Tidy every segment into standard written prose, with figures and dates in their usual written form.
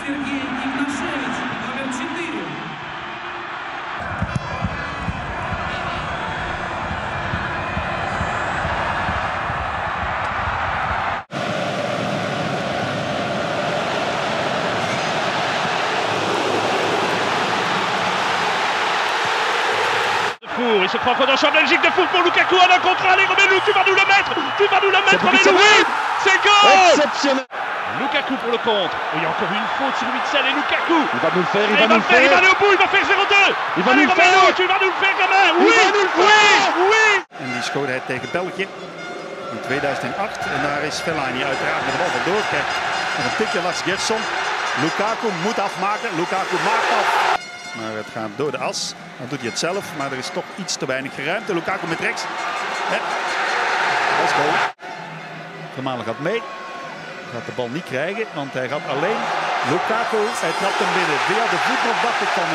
Сергей Игнашевич, номер 4. Il se prend dans champ Belgique de foot pour Lukaku en un contre un. Allez Romelu, tu vas nous le mettre, Romelu, oui, c'est goal. Exceptionnel. Lukaku pour le contre. Il y a encore une faute sur Witsel et Lukaku. Il va nous le faire, il va aller au bout, il va faire 0-2. Il va nous le Romelu, faire. tu vas nous le faire gamin. Oui. En die scoorde hij tegen België in 2008. En daar is Fellaini uiteraard met de bal vandoor. Kijk, nog een tikje Lars Gerson. Lukaku moet afmaken. Lukaku maakt af. Maar het gaat door de as. Dan doet hij het zelf, maar er is toch iets te weinig ruimte. Lukaku met rechts. Dat is goal. Vermaelen gaat mee. Gaat de bal niet krijgen, want hij gaat alleen. Lukaku, hij trapt hem binnen. Via de voet nog dacht ik van...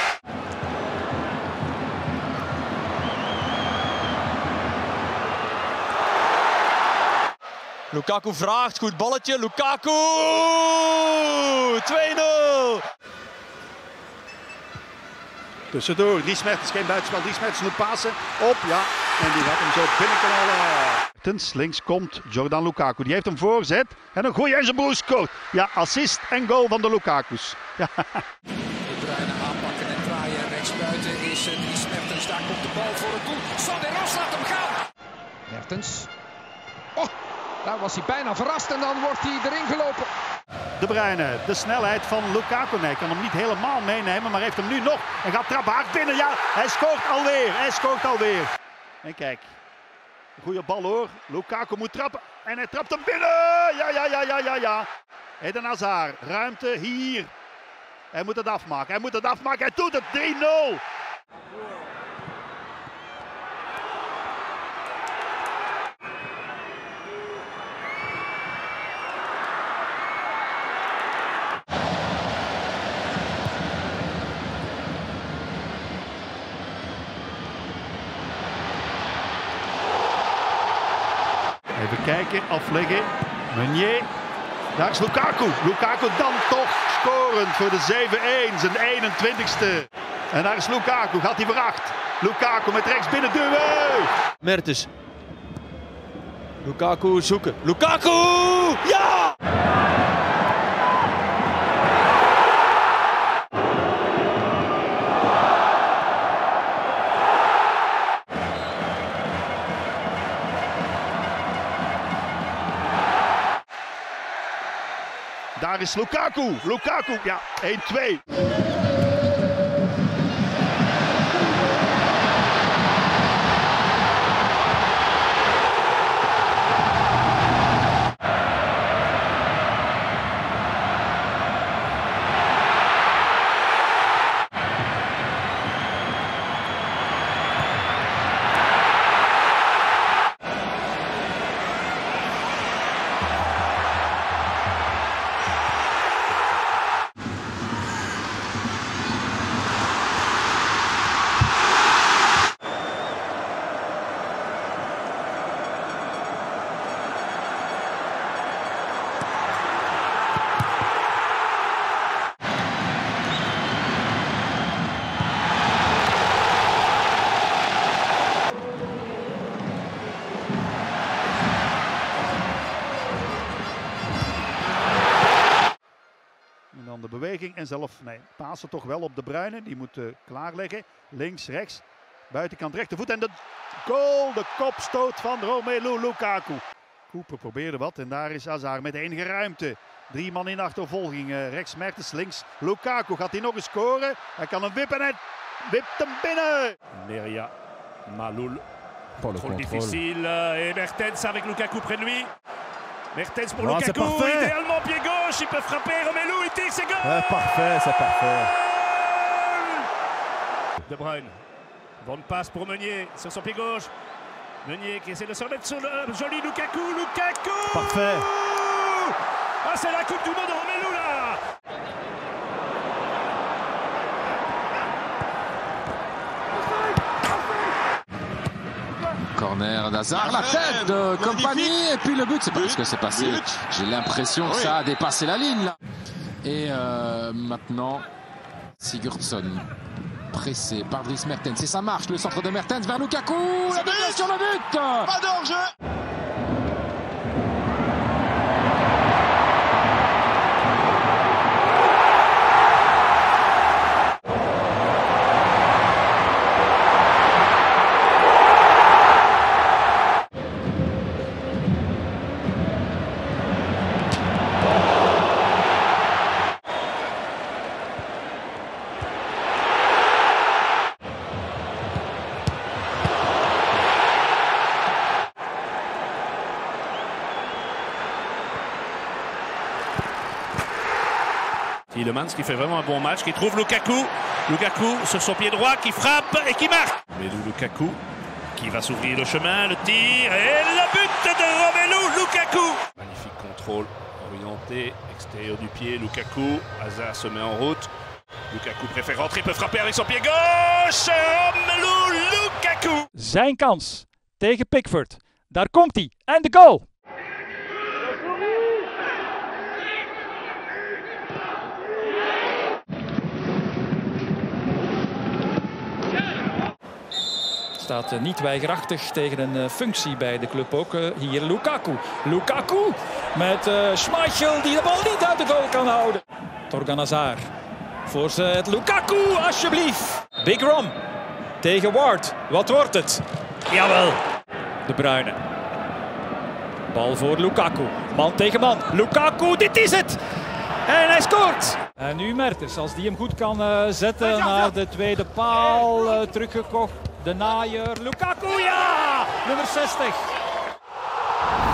Lukaku vraagt, goed balletje. Lukaku! 2-0! Tussendoor, Dries Mertens, geen buitenspel. Dries Mertens moet pasen op, ja. En die gaat hem zo binnenknallen. Mertens, links komt Jordan Lukaku. Die heeft hem voorzet. En een goeie en zijn broer scoort. Ja, assist en goal van de Lukaku's. Ja. De Bruyne aanpakken en draaien. Rechtsbuiten is Dries Mertens. Daar komt de bal voor het doel. Soderos laat hem gaan. Mertens. Oh, daar was hij bijna verrast en dan wordt hij erin gelopen. De Bruyne, de snelheid van Lukaku. Nee, kan hem niet helemaal meenemen, maar heeft hem nu nog. En gaat trappen hard binnen. Ja, hij scoort alweer. En kijk, goede bal hoor. Lukaku moet trappen en hij trapt hem binnen. Ja. Eden Hazard, ruimte hier. Hij moet het afmaken, hij doet het, 3-0. Even kijken, afleggen. Meunier. Daar is Lukaku. Lukaku dan toch scorend voor de 7-1, zijn 21ste. En daar is Lukaku, gaat hij voor 8. Lukaku met rechts binnen duwen. Mertens. Lukaku zoeken. Lukaku! Ja! Daar is Lukaku. Ja, 1-2. De beweging en zelf, pasen toch wel op de Bruyne. Die moet klaarleggen. Links, rechts, buitenkant rechtervoet. En de goal, de kopstoot van Romelu Lukaku. Cooper probeerde wat en daar is Hazard met enige ruimte. 3 man in achtervolging. Rechts Mertens, links Lukaku. Gaat hij nog eens scoren? Hij kan hem wippen en hij wipt hem binnen. Neria, Maloul. Contrôle difficile. Et Mertens avec Lukaku près de lui. Mertens pour Lukaku, idéalement pied gauche, il peut frapper, Romelu, il tire, c'est goal. Ouais, parfait, c'est parfait. De Bruyne, bonne passe pour Meunier sur son pied gauche. Meunier qui essaie de se remettre sur le joli Lukaku. Parfait. Ah, c'est la Coupe du Monde de Romelu là. Corner d'Hazard, la tête de Kompany et puis le but, c'est pas ce que c'est passé. J'ai l'impression que ça a dépassé la ligne là. Et maintenant, Sigurdsson, pressé par Dries Mertens. Et ça marche, le centre de Mertens vers Lukaku. La déviation sur le but. Pas d'enjeu. Tielemans qui fait vraiment un bon match, qui trouve Lukaku. Lukaku sur son pied droit qui frappe et qui marque. Romelu Lukaku qui va s'ouvrir le chemin, le tir et le but de Romelu Lukaku. Magnifique contrôle orienté, extérieur du pied, Lukaku. Hazard se met en route. Lukaku préfère rentrer, peut frapper avec son pied gauche. Romelu Lukaku. Zijn kans tegen Pickford. Daar komt hij. En de goal. Staat niet weigerachtig tegen een functie bij de club ook. Hier Lukaku. Lukaku met Schmeichel die de bal niet uit de goal kan houden. Torgan Hazard. Voorzet Lukaku alsjeblieft. Big Rom tegen Ward. Wat wordt het? Jawel. De Bruyne. Bal voor Lukaku. Man tegen man. Lukaku, dit is het! En hij scoort! En nu Mertens, als die hem goed kan zetten naar de tweede paal. Teruggekocht. De naaier. Lukaku, ja! Nummer 60.